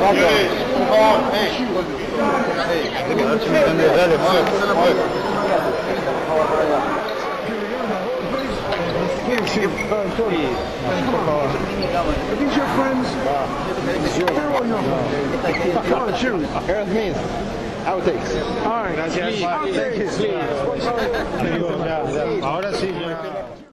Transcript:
Por favor, dale, mueve. Are these your friends? Peru or no? You want to choose? Here's means outtakes. All right. Gracias. Outtakes. Ahora sí, ya.